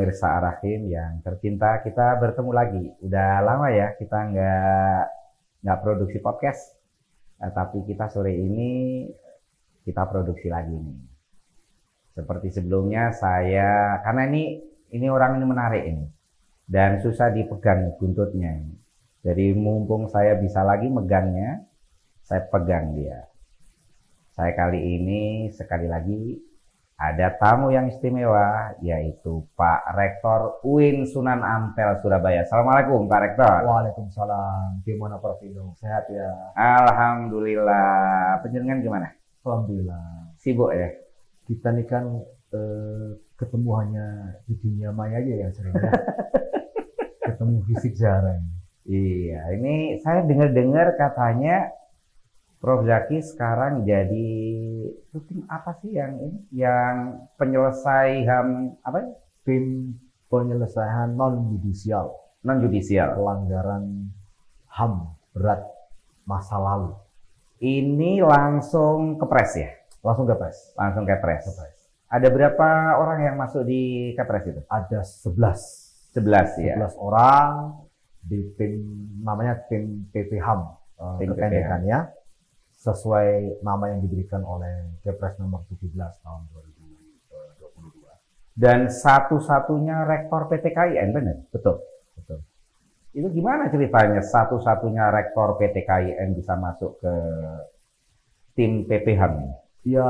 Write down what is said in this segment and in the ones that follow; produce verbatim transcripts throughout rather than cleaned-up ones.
pemirsa Ar-Rahim yang tercinta, kita bertemu lagi. Udah lama ya kita nggak nggak produksi podcast, nah, tapi kita sore ini kita produksi lagi nih. Seperti sebelumnya saya, karena ini ini orang ini menarik ini dan susah dipegang buntutnya ini. Jadi mumpung saya bisa lagi megangnya, saya pegang dia. Saya kali ini sekali lagi ada tamu yang istimewa, yaitu Pak Rektor U I N Sunan Ampel Surabaya. Assalamualaikum Pak Rektor. Waalaikumsalam. Gimana Prof Indung? Sehat ya? Alhamdulillah. Penjenengan gimana? Alhamdulillah. Sibuk ya? Kita nih kan eh, ketemu hanya di dunia maya aja ya sering ya. Ketemu fisik jarang. Iya, ini saya dengar-dengar katanya Prof Zaki sekarang jadi tim apa sih yang ini? Yang penyelesai H A M apa? Tim penyelesaian non judisial, Non judisial. pelanggaran H A M berat masa lalu. Ini langsung kepres ya? Langsung kepres. Langsung kepres. Kepres. Ada berapa orang yang masuk di kepres itu? Ada sebelas. sebelas ya. sebelas orang di tim namanya tim P P H A M uh, Tim kependekannya, sesuai nama yang diberikan oleh Kepres nomor tujuh belas tahun dua ribu dua puluh dua. Dan satu-satunya rektor P T K I N, benar? Betul, betul. Itu gimana ceritanya satu-satunya rektor P T K I N bisa masuk ke tim P P H A M? Ya,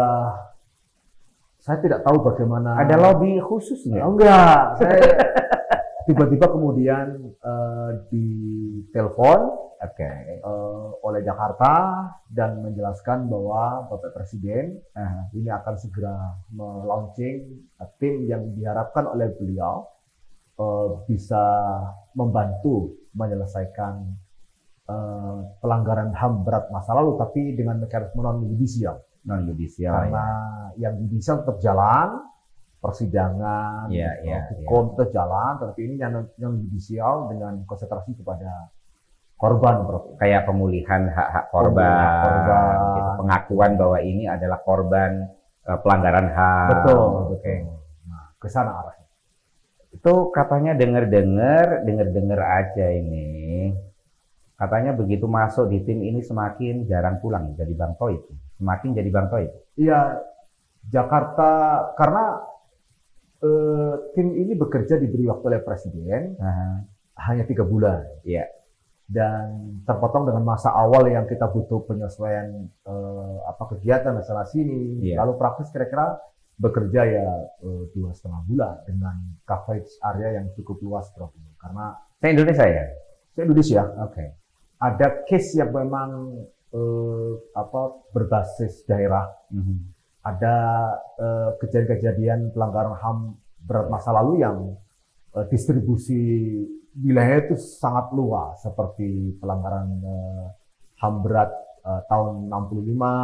saya tidak tahu bagaimana. Ada lobby khusus nggak? Oh, enggak, saya tiba-tiba kemudian uh, ditelepon Oke. uh, oleh Jakarta dan menjelaskan bahwa Bapak Presiden Uh, ini akan segera melaunching uh, tim yang diharapkan oleh beliau uh, bisa membantu menyelesaikan uh, pelanggaran H A M berat masa lalu, tapi dengan mekanisme non judisial. non judisial. Karena Ya. yang judisial tetap jalan, persidangan, Iya, iya, hukum tetap jalan, tapi ini yang non judisial dengan konsentrasi kepada korban, Bro. Kayak pemulihan hak-hak korban, Pemulihan korban. gitu. Pengakuan bahwa ini adalah korban uh, pelanggaran H A M. Betul, Oke. betul. Nah, ke sana arahnya. Itu katanya dengar-dengar, dengar-dengar aja ini. Katanya begitu masuk di tim ini semakin jarang pulang jadi Bang Toib. Semakin jadi Bang Toib. Iya, Jakarta karena eh, tim ini bekerja diberi waktu oleh Presiden Aha. hanya tiga bulan. Iya. Dan terpotong dengan masa awal yang kita butuh penyesuaian eh, apa kegiatan sana sini. Iya. Lalu praktis kira-kira bekerja ya eh, dua setengah bulan dengan coverage area yang cukup luas, Prof. Karena Saya Indonesia ya? saya Indonesia, Oke. ada case yang memang eh, apa berbasis daerah, Mhm. ada eh, kejadian-kejadian pelanggaran H A M berat masa lalu yang eh, distribusi wilayah itu sangat luas, seperti pelanggaran eh, H A M berat eh, tahun enam puluh lima,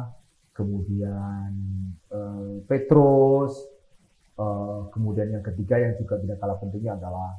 kemudian eh, Petrus, eh, kemudian yang ketiga yang juga tidak kalah pentingnya adalah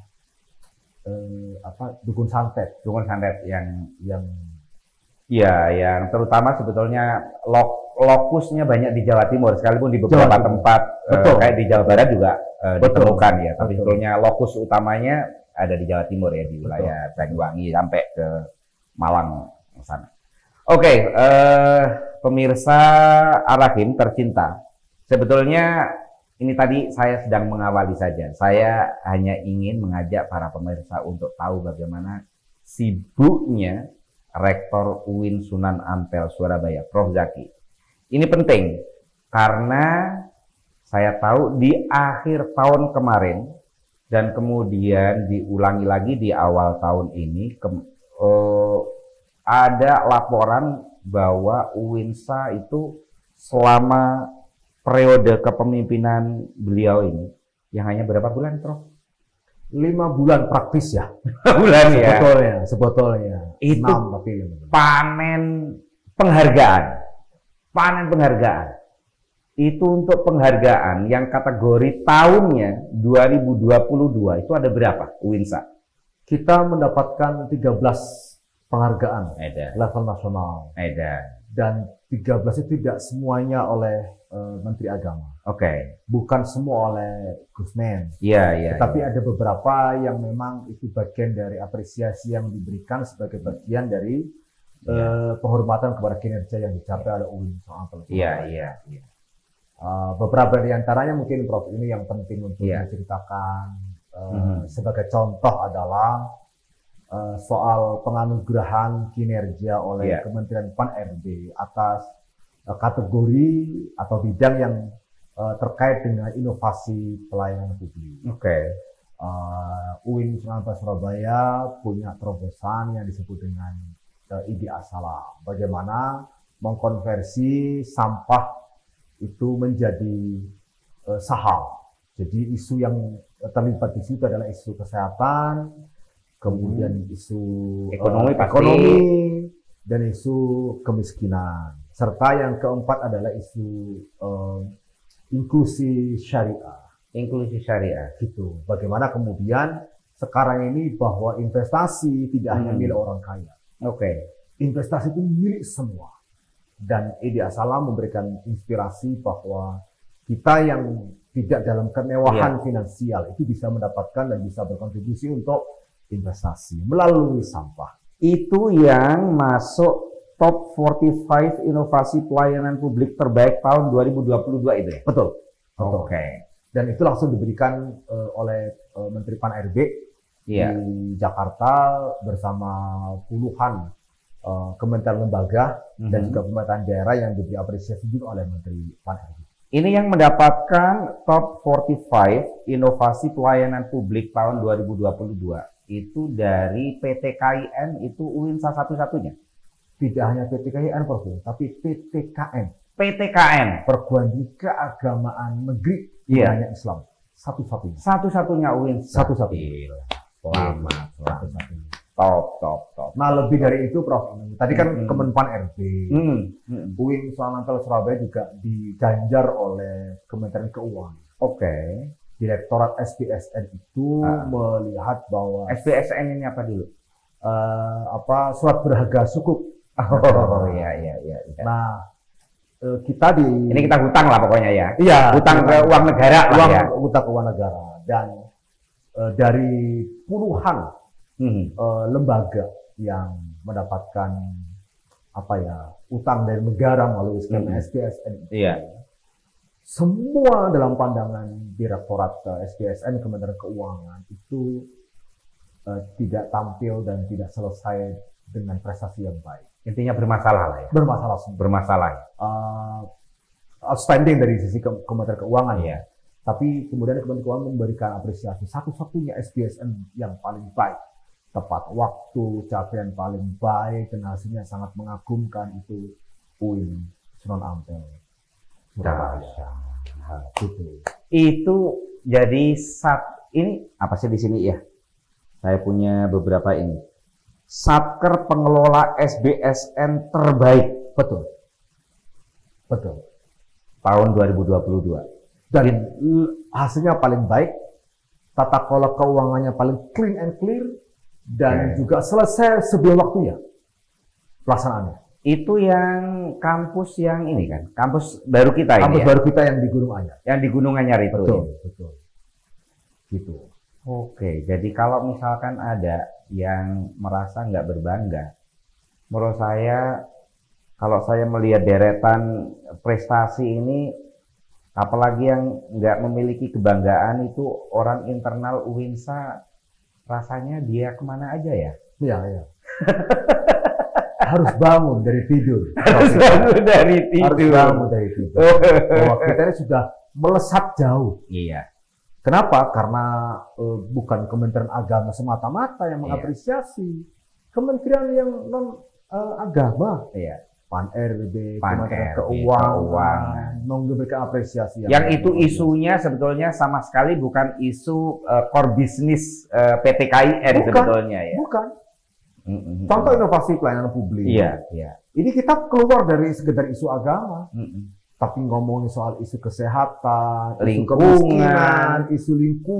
eh, apa Dukun Santet Dukun Santet yang yang Iya, yang terutama sebetulnya lok, lokusnya banyak di Jawa Timur, sekalipun di beberapa Jawa Timur. tempat Betul. eh, kayak di Jawa Barat juga eh, Betul. ditemukan ya. Tapi Betul. sebetulnya lokus utamanya ada di Jawa Timur ya, di wilayah Banyuwangi sampai ke Malang sana. Oke, eh, pemirsa Ar-Rahim tercinta, sebetulnya ini tadi saya sedang mengawali saja. Saya hanya ingin mengajak para pemirsa untuk tahu bagaimana sibuknya Rektor U I N Sunan Ampel Surabaya, Prof Zaki. Ini penting karena saya tahu di akhir tahun kemarin dan kemudian diulangi lagi di awal tahun ini ke, eh, ada laporan bahwa U I N S A itu selama periode kepemimpinan beliau ini yang hanya berapa bulan, Prof? lima bulan praktis ya. Bulan ya. Sebetulnya, sebetulnya. Itu enam, tapi lima bulan. panen penghargaan. Panen penghargaan. Itu untuk penghargaan yang kategori tahunnya dua ribu dua puluh dua itu ada berapa U I N S A? Kita mendapatkan tiga belas penghargaan Ada. level nasional. Ada. Dan tiga belas itu tidak semuanya oleh uh, Menteri Agama. Oke. Okay. Bukan semua oleh Gusmen. Iya, iya. Tetapi ya. ada beberapa yang memang itu bagian dari apresiasi yang diberikan sebagai bagian dari ya. uh, penghormatan kepada kinerja yang dicapai oleh U I N soal Iya, iya, iya. Uh, beberapa di antaranya mungkin Prof ini yang penting untuk ya. diceritakan uh, hmm. sebagai contoh adalah Uh, soal penganugerahan kinerja oleh yeah. Kementerian Pan R B atas uh, kategori atau bidang yang uh, terkait dengan inovasi pelayanan publik. Oke. Okay. Uh, U I N Surabaya punya terobosan yang disebut dengan uh, Idea Salam. Bagaimana mengkonversi sampah itu menjadi uh, saham. Jadi isu yang terlibat di situ adalah isu kesehatan, kemudian isu ekonomi, uh, ekonomi dan isu kemiskinan, serta yang keempat adalah isu uh, inklusi syariah. Inklusi syariah, gitu. Bagaimana kemudian sekarang ini bahwa investasi tidak hmm. hanya milik orang kaya. Oke. Okay. Investasi itu milik semua. Dan Idea Salam memberikan inspirasi bahwa kita yang tidak dalam kemewahan yeah. finansial itu bisa mendapatkan dan bisa berkontribusi untuk investasi melalui sampah. Itu yang masuk top empat puluh lima inovasi pelayanan publik terbaik tahun dua ribu dua puluh dua itu ya? Betul. Betul. Oke. Okay. Dan itu langsung diberikan uh, oleh uh, Menteri Pan R B yeah. di Jakarta bersama puluhan uh, kementerian lembaga mm-hmm. dan juga pemerintahan daerah yang diberi apresiasi juga oleh Menteri Pan R B. Ini yang mendapatkan top empat puluh lima inovasi pelayanan publik tahun dua ribu dua puluh dua. Itu dari P T K I N, itu U I N salah satu-satunya. Tidak hanya P T K I N, tapi P T K N. P T K N. Perguruan Tinggi Keagamaan Negeri yeah. hanya Islam. Satu-satunya. Satu-satunya U I N. Satu-satunya. Selamat. Satu-satunya. Top, top, top. Nah lebih dari itu Prof. Tadi kan mm-hmm. Kemenpan R B. Mm-hmm. U I N Surabaya juga diganjar oleh Kementerian Keuangan. Oke. Okay. Direktorat S B S N itu ah. melihat bahwa S B S N ini apa dulu? Uh, apa surat berharga sukuk. Oh iya iya iya. Nah uh, kita di ini kita hutang lah pokoknya ya. Iya. Hutang ke uang negara. Uang ya. Hutang ke uang negara dan uh, dari puluhan hmm. uh, lembaga yang mendapatkan apa ya utang dari negara melalui skema hmm. S B S N. Iya. Semua dalam pandangan Direktorat S B S N Kementerian Keuangan itu uh, tidak tampil dan tidak selesai dengan prestasi yang baik. Intinya bermasalah lah ya. Bermasalah semua. Bermasalah. Uh, outstanding dari sisi ke Kementerian Keuangan ya. Tapi kemudian Kementerian Keuangan memberikan apresiasi satu-satunya S B S N yang paling baik. Tepat waktu, capaian paling baik dan hasilnya sangat mengagumkan itu U I N Sunan Ampel. Nah, itu. Itu jadi sat ini apa sih di sini ya? Saya punya beberapa ini. Satker pengelola S B S N terbaik. Betul. Betul. Tahun dua ribu dua puluh dua. Dan hasilnya paling baik, tata kelola keuangannya paling clean and clear dan okay. juga selesai sebelum waktunya pelaksanaannya. Itu yang kampus yang ini kan, kampus baru kita kampus ini ya? baru kita yang di Gunung Anyar. Yang di Gunung Anyar itu. Betul, ya? betul. Gitu. Oke, jadi kalau misalkan ada yang merasa nggak berbangga, menurut saya, kalau saya melihat deretan prestasi ini, apalagi yang nggak memiliki kebanggaan itu orang internal U I N S A, rasanya dia kemana aja ya? Iya, iya. Harus bangun dari tidur. Harus bangun dari tidur. Harus bangun dari tidur. Bahwa kita ini sudah melesat jauh. Iya. Kenapa? Karena uh, bukan Kementerian Agama semata-mata yang mengapresiasi. Iya. Kementerian yang non uh, agama. Iya. Pan R B, Pan Kementerian R B, Keuangan, Keuangan. memberikan apresiasi. Yang, yang itu isunya sebetulnya sama sekali bukan isu uh, core business uh, P T K I N bukan, sebetulnya ya. Bukan. Mm-mm. Contoh inovasi pelayanan publik. Iya, iya. Ini kita keluar dari sekedar isu agama, Mm-mm. tapi ngomongin soal isu kesehatan, lingkungan, isu, isu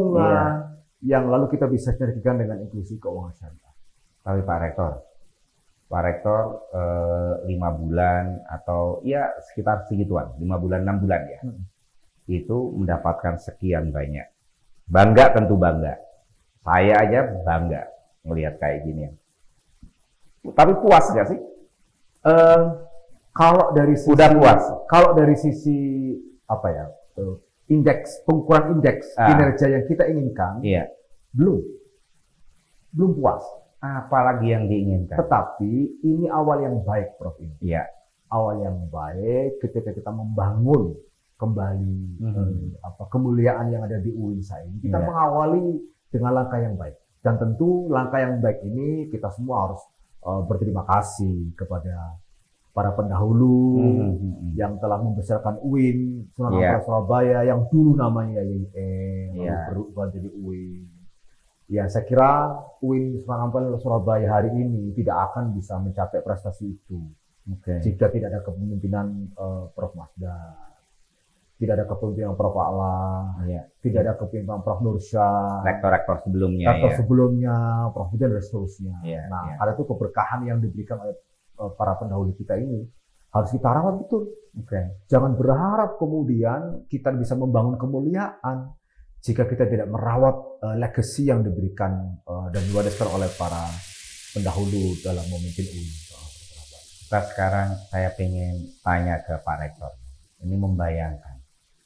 lingkungan, iya. yang lalu kita bisa sinergikan dengan inklusi keuangan syariah. Tapi Pak Rektor, Pak Rektor eh, lima bulan atau ya sekitar segituan, lima bulan enam bulan ya, hmm. itu mendapatkan sekian banyak. Bangga tentu bangga. Saya aja bangga melihat kayak gini. Tapi puas nggak sih? Uh, kalau dari sisi, udah puas. Kalau dari sisi apa ya, uh, indeks pengukuran indeks ah. kinerja yang kita inginkan, iya. belum, belum puas. Apalagi yang diinginkan. Tetapi ini awal yang baik, Prof. Iya. Awal yang baik ketika kita membangun kembali mm-hmm. eh, apa kemuliaan yang ada di U I N S A ini. Kita yeah. mengawali dengan langkah yang baik. Dan tentu langkah yang baik ini kita semua harus uh, berterima kasih kepada para pendahulu mm-hmm. yang telah membesarkan U I N Sunan Ampel yeah. Surabaya yang dulu namanya Y I E, yeah. lalu berubah jadi U I N. Ya, saya kira U I N Sunan Ampel Surabaya hari ini tidak akan bisa mencapai prestasi itu okay. jika tidak ada kepemimpinan uh, Prof Masda, tidak ada kepemimpinan Prof Ala, ya. tidak ada kepemimpinan Prof Nursyah, rektor-rektor sebelumnya, rektor ya. sebelumnya, Prof Budi dan seterusnya. Ya, nah, ya. ada itu keberkahan yang diberikan oleh uh, para pendahulu kita ini harus kita rawat betul. Okay. Jangan berharap kemudian kita bisa membangun kemuliaan jika kita tidak merawat uh, legacy yang diberikan uh, dan diwariskan oleh para pendahulu dalam memimpin U I N. Nah, sekarang saya ingin tanya ke Pak Rektor. Ini membayangkan.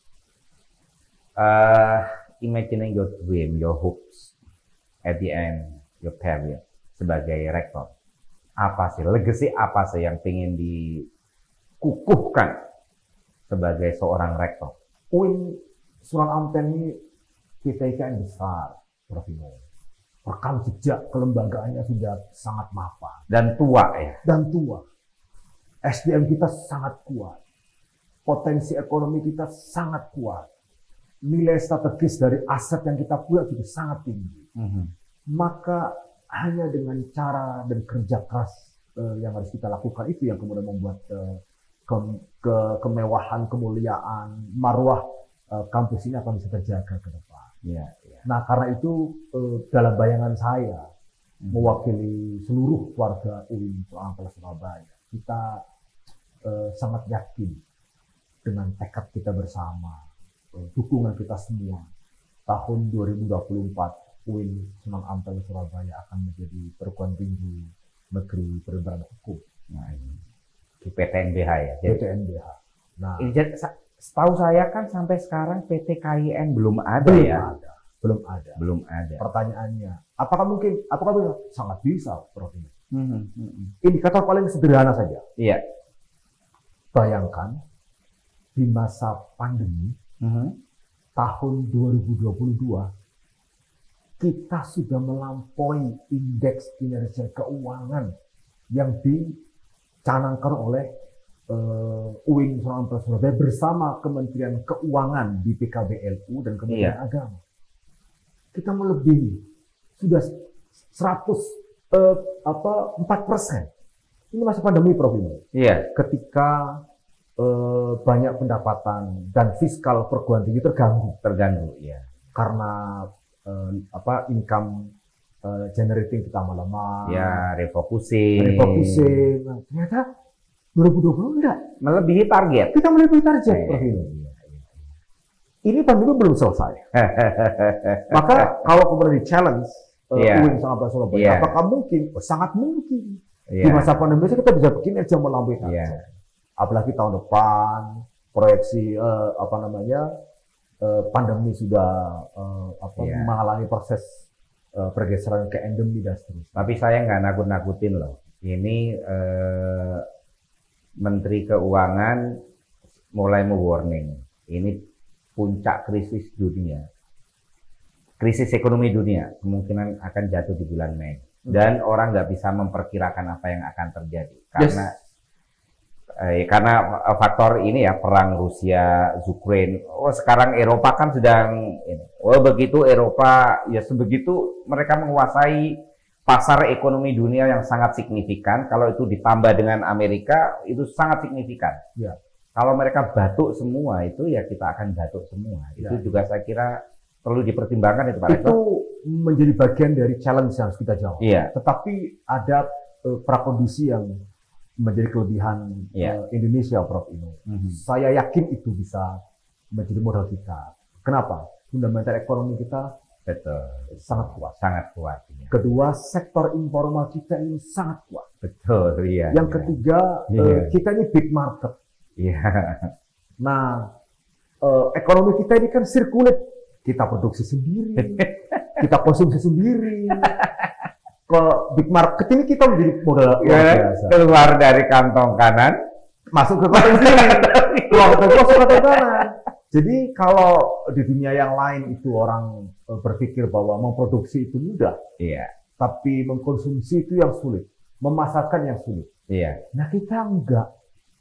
Uh, imagining your dream, your hopes at the end, your career sebagai rektor. Apa sih, legacy apa sih yang ingin dikukuhkan sebagai seorang rektor? U I N Sunan Ampel ini P T K yang besar, Prof Ino. Rekam jejak kelembagaannya sudah sangat mapan. Dan tua ya? Dan tua. S D M kita sangat kuat. Potensi ekonomi kita sangat kuat. Nilai strategis dari aset yang kita punya juga sangat tinggi. Mm-hmm. Maka hanya dengan cara dan kerja keras uh, yang harus kita lakukan itu yang kemudian membuat uh, ke, ke, kemewahan, kemuliaan, marwah uh, kampus ini akan bisa terjaga ke depan. Ya, ya. Nah, karena itu eh, dalam bayangan saya hmm. mewakili seluruh warga U I N Sunan Ampel Surabaya, kita eh, sangat yakin dengan tekad kita bersama, eh, dukungan kita semua. Tahun dua ribu dua puluh empat U I N Sunan Ampel Surabaya akan menjadi perguruan tinggi negeri berbadan hukum. Nah, ini di P T N B H ya. P T N B H. Nah, ini setahu saya kan sampai sekarang P T K I N belum ada belum ya? Ada, belum ada. Belum ada. Pertanyaannya, apakah mungkin? Apakah bisa? Sangat bisa, Prof. Hmm, hmm. Indikator paling sederhana saja. Iya. Bayangkan di masa pandemi hmm. tahun dua ribu dua puluh dua kita sudah melampaui indeks kinerja keuangan yang dicanangkan oleh Uh, U I N Sunan Ampel Surabaya bersama Kementerian Keuangan di P K B L U dan Kementerian iya. Agama. Kita melebihi sudah seratus uh, apa empat persen. Ini masa pandemi, Prof ini. Iya. Ketika uh, banyak pendapatan dan fiskal perguruan tinggi terganggu, terganggu, ya. Karena uh, apa income uh, generating kita melemah. Ya, refocusing. Refocusing. Nah, ternyata dua ribu dua puluh enggak melebihi target. Kita melebihi target, eh, Prof iya, iya, iya. Ini pandemi belum selesai. Maka kalau kemudian di challenge uh, yeah. U I N Sunan Ampel Surabaya, yeah. apakah mungkin? Oh, sangat mungkin. Yeah. Di masa pandemi kita bisa bikin aja melampaui target. Yeah. Apalagi tahun depan proyeksi uh, apa namanya uh, pandemi sudah uh, apa yeah. mengalami proses uh, pergeseran ke endemi dan seterusnya. Tapi saya nggak nakut-nakutin loh. Ini uh, Menteri Keuangan mulai mewarning, ini puncak krisis dunia, krisis ekonomi dunia kemungkinan akan jatuh di bulan Mei, dan orang nggak bisa memperkirakan apa yang akan terjadi karena yes. eh, karena faktor ini ya perang Rusia, Ukraina. Oh sekarang Eropa kan sedang, oh begitu Eropa ya sebegitu mereka menguasai pasar ekonomi dunia yang sangat signifikan. Kalau itu ditambah dengan Amerika, itu sangat signifikan. Ya. Kalau mereka batuk semua, itu ya kita akan batuk semua. Ya. Itu juga saya kira perlu dipertimbangkan itu, Pak Rektor. Itu menjadi bagian dari challenge yang harus kita jawab. Iya. Tetapi ada uh, prakondisi yang menjadi kelebihan yeah. uh, Indonesia, Prof Inu. Mm-hmm. Saya yakin itu bisa menjadi modal kita. Kenapa? Fundamental ekonomi kita betul sangat kuat. Sangat kuat. Ya. Kedua, sektor informal kita ini sangat kuat. Betul. Iya. Yang iya. ketiga, iya. Uh, kita ini big market. Iya. Nah, uh, ekonomi kita ini kan sirkulat. Kita produksi sendiri, kita konsumsi sendiri. Ke big market ini kita menjadi modal luar biasa. Keluar dari kantong kanan, masuk ke kantong kiri. Keluar dari kantong kanan. Jadi kalau di dunia yang lain itu orang berpikir bahwa memproduksi itu mudah, iya. Tapi mengkonsumsi itu yang sulit, memasarkan yang sulit. Iya. Nah kita enggak,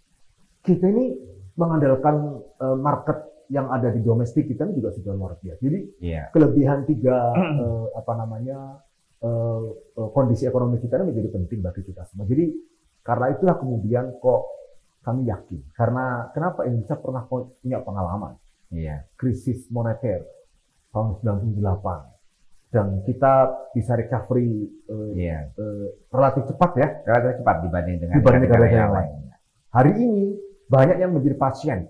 kita ini mengandalkan uh, market yang ada di domestik kita ini juga sudah luar biasa. Jadi iya. Kelebihan tiga uh, apa namanya uh, uh, kondisi ekonomi kita ini menjadi penting bagi kita semua. Jadi karena itulah kemudian kok kami yakin, karena kenapa Indonesia pernah punya pengalaman iya. krisis moneter tahun sembilan puluh delapan dan kita bisa recovery uh, iya. uh, relatif cepat ya, relatif cepat dibanding dengan dibanding negara yang lain. Hari ini banyak yang menjadi pasien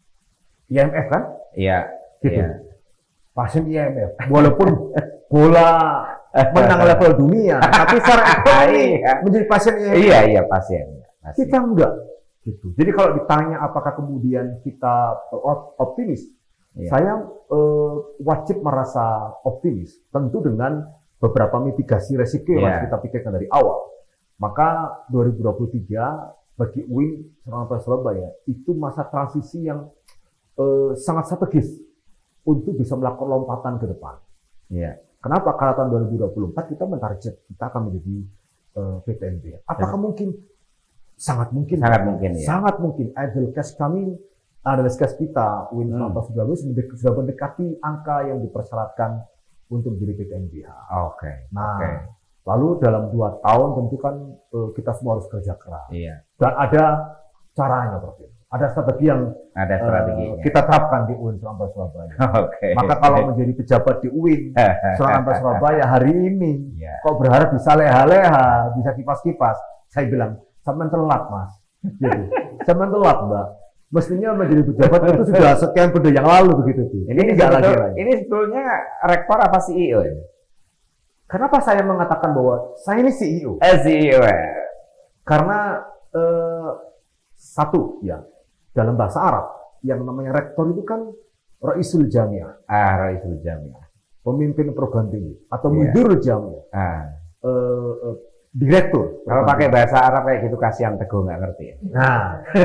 I M F kan? Iya. Gitu. Iya. Pasien I M F, walaupun bola menang level dunia, tapi secara ekonomi menjadi pasien I M F. Iya iya pasien. pasien. Kita enggak. Gitu. Jadi kalau ditanya apakah kemudian kita optimis, yeah. saya eh, wajib merasa optimis, tentu dengan beberapa mitigasi resiko yang yeah. kita pikirkan dari awal. Maka dua ribu dua puluh tiga bagi U I N Surabaya Surabaya itu masa transisi yang eh, sangat strategis untuk bisa melakukan lompatan ke depan. Yeah. Kenapa? Karena tahun dua ribu dua puluh empat kita mentarget kita akan menjadi eh, P T N B. Apakah yeah. mungkin? Sangat mungkin. Sangat mungkin ya. Sangat mungkin. Idle cash kami, idle cash kita, U I N hmm. sudah mendekati angka yang dipersyaratkan untuk menjadi P T N B H. Oke. Okay. Nah, okay. lalu dalam dua tahun tentu kan uh, kita semua harus kerja keras. Iya. Dan ada caranya, Prof. Ada strategi yang ada strategi uh, kita terapkan di U I N Surabaya. Oke. Okay. Maka kalau menjadi pejabat di U I N Surabaya hari ini, yeah. kok berharap bisa leha-leha, bisa kipas-kipas, saya bilang sampai telat, Mas. Jadi, sampai telat, Mbak. Mestinya menjadi pejabat itu sudah sekian periode yang lalu begitu tuh. Ini, ini enggak lagi lagi. Ini sebetulnya rektor apa C E O ya? Kenapa saya mengatakan bahwa saya ini C E O? Eh, C E O ya. Karena eh, satu ya, dalam bahasa Arab yang namanya rektor itu kan Raisul Jamiah. Ah, Raisul Jamiah. Pemimpin perguruan tinggi atau yeah. Mudirul Jamiah. Ah. Eh, eh, Direktur. Kalau pakai bahasa Arab kayak gitu kasihan Teguh nggak ngerti. Ya? Nah,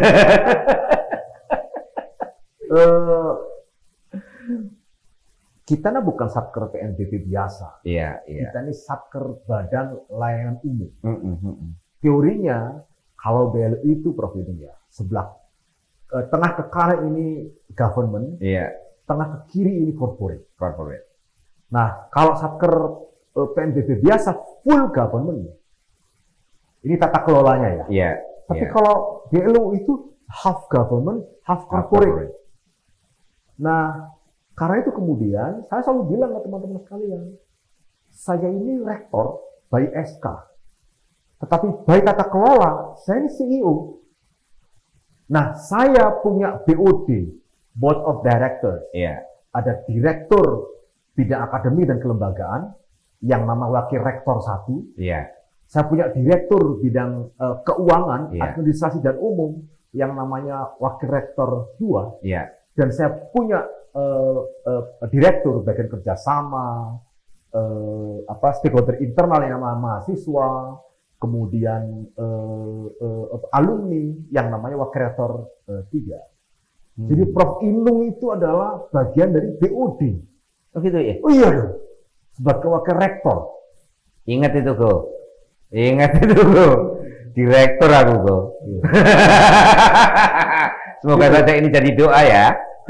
uh, kita nah bukan satker P N B P biasa. Iya, iya. Kita ini satker Badan Layanan Umum. Mm -hmm. Teorinya kalau B L I itu Prof ya sebelah uh, tengah ke kanan ini government, iya. tengah ke kiri ini corporate. Corporate. Nah, kalau satker uh, P N B P biasa full government. Ini tata kelolanya ya. Iya. Tapi yeah. kalau B L U itu half government, half corporate. half corporate. Nah, karena itu kemudian saya selalu bilang ke teman-teman sekalian, saya ini rektor by S K, tetapi by tata kelola saya ini C E O. Nah, saya punya B O D, Board of Directors. Yeah. Ada direktur bidang akademik dan kelembagaan yang nama wakil rektor satu. Iya. Yeah. Saya punya direktur bidang uh, keuangan, yeah. administrasi dan umum yang namanya wakil rektor dua. Yeah. Dan saya punya uh, uh, direktur bagian kerjasama, uh, apa stakeholder internal yang namanya mahasiswa, kemudian uh, uh, alumni yang namanya wakil rektor uh, tiga. Hmm. Jadi Prof Inung itu adalah bagian dari B O D. Oh gitu ya? Oh iya dong. Sebagai wakil rektor. Ingat itu kok. Ingat itu bro, direktur aku bro. Semoga saja ini jadi doa ya.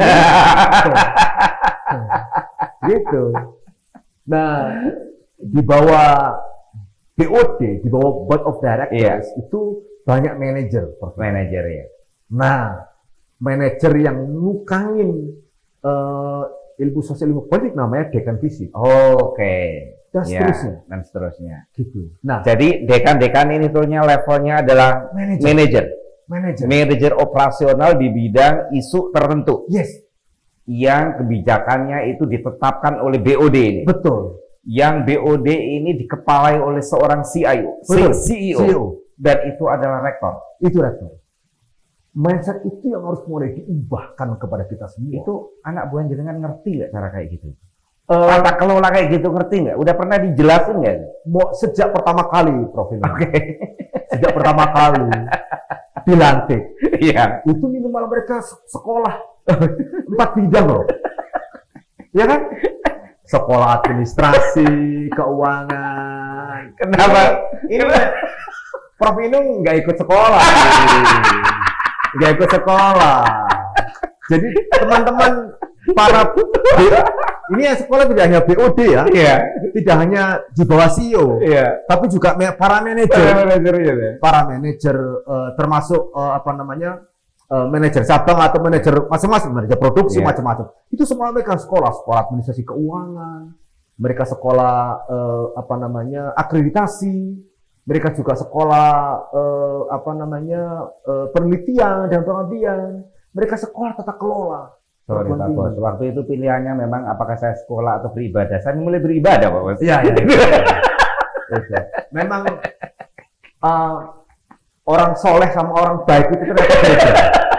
Gitu. Nah, di bawah B O D, di bawah Board of Directors yeah. itu banyak manajer. Manajer ya. Nah, manajer yang ngukangin uh, ilmu sosial ilmu politik namanya dekan fisik. Oh, oke. Okay. dan Ya, seterusnya. dan seterusnya. Gitu. Nah, Jadi dekan-dekan ini turunnya levelnya adalah Manager. manajer. manajer. Manajer operasional di bidang isu tertentu Yes, yang kebijakannya itu ditetapkan oleh B O D ini. betul. Yang B O D ini dikepalai oleh seorang C I O, Betul. C E O, C E O. dan itu adalah rektor. Itu rektor. Mindset itu yang harus mulai diubahkan kepada kita semua. Itu anak buah jenengan ngerti nggak cara kayak gitu? Eh, Tata kelola kayak gitu ngerti nggak? Udah pernah dijelasin nggak? mau sejak pertama kali, Prof. Ino. Oke. Sejak pertama kali dilantik, Iya. itu minimal mereka se- sekolah empat bidang loh. Ya kan? Sekolah administrasi, keuangan. Kenapa? Ini Prof Inung nggak ikut sekolah. Nggak ikut sekolah. Jadi teman-teman para ini yang sekolah tidak hanya B O D ya, Iya. tidak hanya di bawah C E O, Iya. tapi juga me- para manajer, Manajernya deh. para manajer eh, termasuk eh, apa namanya eh, manajer cabang atau manajer masing-masing, manajer produksi Iya. macam-macam. Itu semua mereka sekolah, sekolah administrasi keuangan, mereka sekolah eh, apa namanya akreditasi, mereka juga sekolah eh, apa namanya eh, penelitian dan pengabdian, mereka sekolah tata kelola. Sorry Pak Perguruan Bos, tinggi. waktu itu pilihannya memang apakah saya sekolah atau beribadah. Saya mulai beribadah Pak Bos. Iya, iya. Itu. Memang uh, orang soleh sama orang baik itu ternyata beda.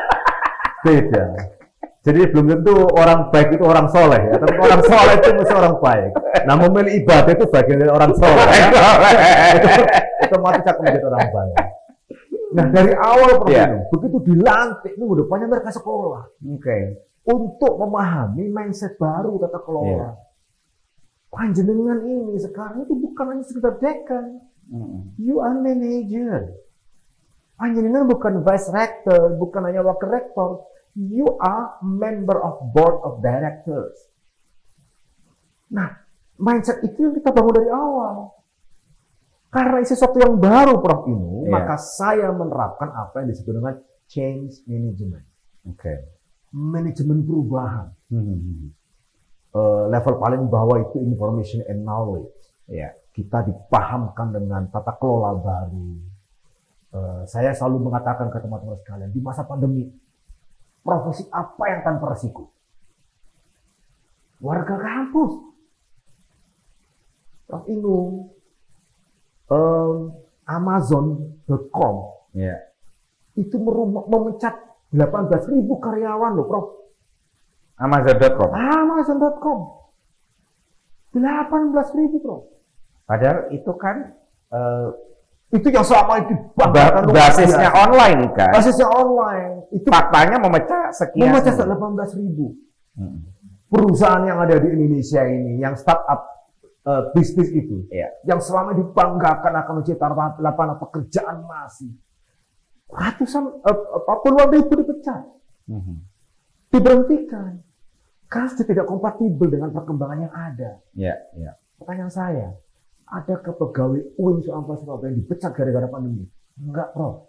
Beda. Jadi belum tentu orang baik itu orang soleh ya, tapi orang soleh itu mesti orang baik. Nah, memilih ibadah itu bagian dari orang soleh. Ya. itu, otomatis akan menjadi orang baik. Nah, dari awal Prof Iya. Inung, begitu dilantik, minggu depannya mereka sekolah Oke. untuk memahami mindset baru tata kelola. Iya. Panjenengan ini sekarang itu bukan hanya sekedar dekan, Mm. you are manager. Panjenengan bukan vice rector, bukan hanya wakil rektor, you are member of board of directors. Nah, mindset itu yang kita bangun dari awal. Karena ini sesuatu yang baru, Prof Inu, Iya. maka saya menerapkan apa yang disebut dengan change management, Oke. manajemen perubahan. Hmm. Eh, level paling bawah itu information and knowledge. Iya. Kita dipahamkan dengan tata kelola baru. Eh, saya selalu mengatakan ke teman-teman sekalian, di masa pandemi, profesi apa yang tanpa resiko? Warga kampus. Prof Inung, eh, Amazon dot com Iya. itu merum- memecat delapan belas ribu karyawan loh, Prof. Amazon dot com. Amazon dot com. delapan belas ribu, Prof. Padahal itu kan eh, Itu yang selama itu ba- basisnya online kan. Basisnya online. Itu Faktanya memecah sekian. memecah delapan belas ribu. Hmm. Perusahaan yang ada di Indonesia ini, yang startup eh, bisnis itu, Iya. yang selama dibanggakan akan menciptakan lapangan pekerjaan masih ratusan, eh, eh, puluhan ribu dipecat, Hmm. diberhentikan, karena sudah tidak kompatibel dengan perkembangan yang ada. Iya. Iya. Pertanyaan saya, ada ke pegawai U I N Surabaya Surabaya yang dipecat gara-gara pandemi? Enggak, Prof.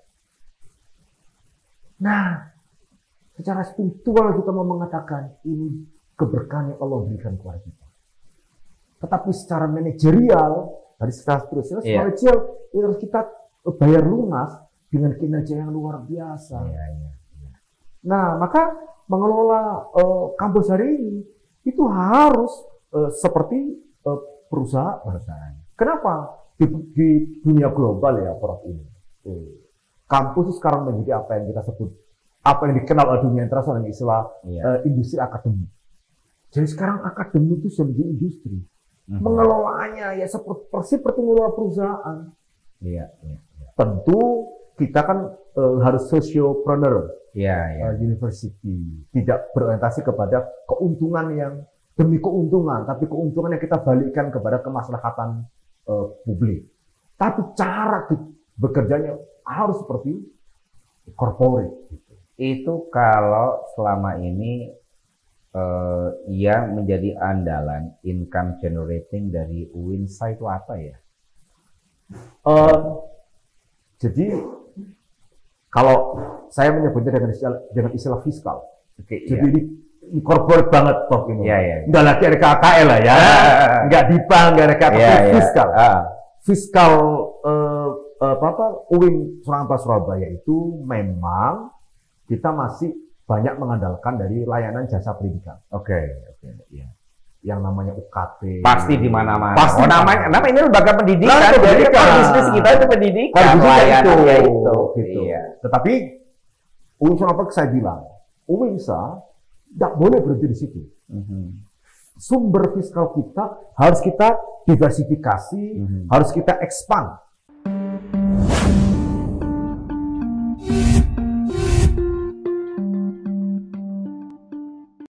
Nah, secara spiritual kita mau mengatakan ini keberkahan yang Allah berikan kepada kita. Tetapi secara manajerial, dari secara spiritual, Iya. manajerial ini harus kita bayar lunas dengan kinerja yang luar biasa. Iya. Iya. Nah, maka mengelola eh, kampus hari ini itu harus eh, seperti eh, perusahaan. Perusahaan. Kenapa? Di, di dunia global ya, Prof ini. Eh, kampus itu sekarang menjadi apa yang kita sebut, apa yang dikenal oleh dunia internasional dengan istilah Iya. eh, industri akademik. Jadi sekarang akademik itu sudah menjadi industri. Mhm. Mengelolanya ya seperti persis seperti mengelola perusahaan. Iya. Iya. Tentu kita kan eh, harus sociopreneur. Iya. Iya. uh, university, tidak berorientasi kepada keuntungan yang demi keuntungan, tapi keuntungan yang kita balikkan kepada kemaslahatan uh, publik. Tapi cara di- bekerjanya harus seperti corporate. Gitu. Itu kalau selama ini eh, yang menjadi andalan income generating dari Uinsa itu apa ya? Uh, jadi kalau saya menyebutnya dengan istilah, dengan istilah fiskal, Oke, jadi iya. ini corporate banget Prof ini. Iya, iya. Nggak lagi R K K L lah ya. Nggak di bank, nggak R K K L, Iya, iya. fiskal. Ah. Fiskal eh, apa apa U I M Surakarta Surabaya itu memang kita masih banyak mengandalkan dari layanan jasa pendidikan. Oke, oke, iya. Yang namanya U K T. Pasti di mana-mana. Pasti Oh, namanya, nama ini lembaga pendidikan. Lembaga Jadi pendidikan. kan bisnis kita itu pendidikan. Kalau itu, Layanannya itu. gitu. Iya. Tetapi U I M Surakarta saya bilang, U I M S A tidak boleh berhenti di situ. Mhm. Sumber fiskal kita harus kita diversifikasi, Mhm. harus kita expand.